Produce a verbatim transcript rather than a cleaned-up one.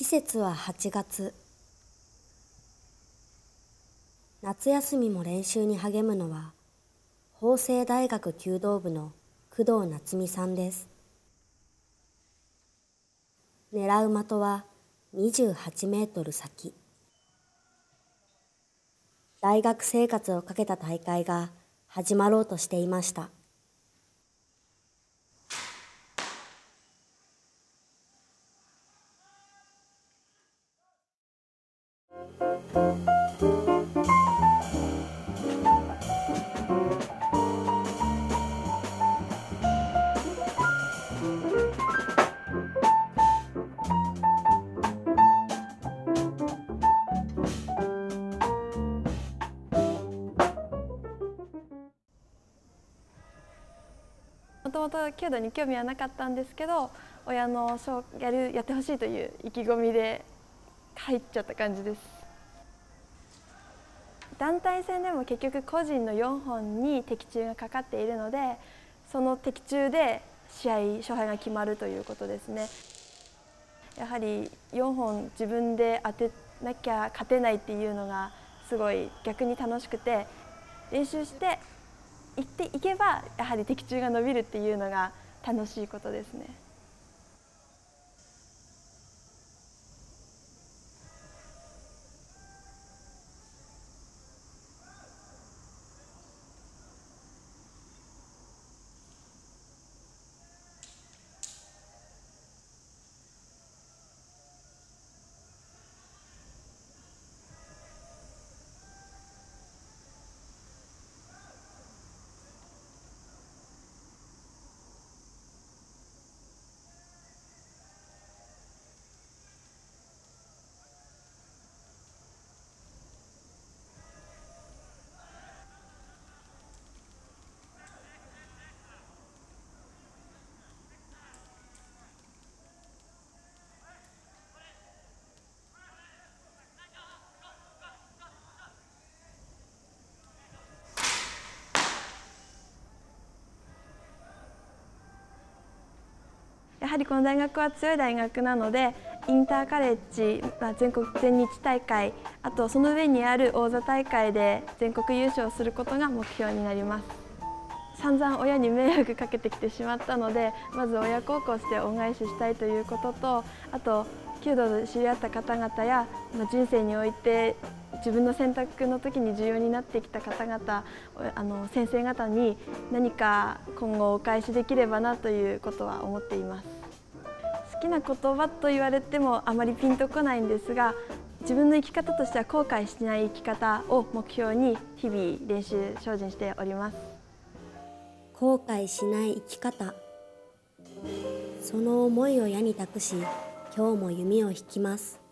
季節ははちがつ。夏休みも練習に励むのは、法政大学弓道部の工藤夏美さんです。狙う的はにじゅうはちメートル先。大学生活をかけた大会が始まろうとしていました。 もともと弓道に興味はなかったんですけど、親のやるやってほしいという意気込みで入っちゃった感じです。団体戦でも結局個人のよんほんに的中がかかっているので、その的中で試合勝敗が決まるということですね。やはりよんほん自分で当てなきゃ勝てないっていうのがすごい逆に楽しくて、練習していっていけばやはり的中が伸びるっていうのが楽しいことですね。やはりこの大学は強い大学なので、インターカレッジ、まあ、全国全日大会、あとその上にある王座大会で全国優勝することが目標になります。散々親に迷惑かけてきてしまったので、まず親孝行して恩返ししたいということと、あと弓道で知り合った方々や、まあ、人生において自分の選択の時に重要になってきた方々、あの先生方に何か今後お返しできればなということは思っています。好きな言葉と言われてもあまりピンとこないんですが、自分の生き方としては後悔しない生き方を目標に日々練習精進しております。 後悔しない生き方。その思いを矢に託し、今日も弓を引きます。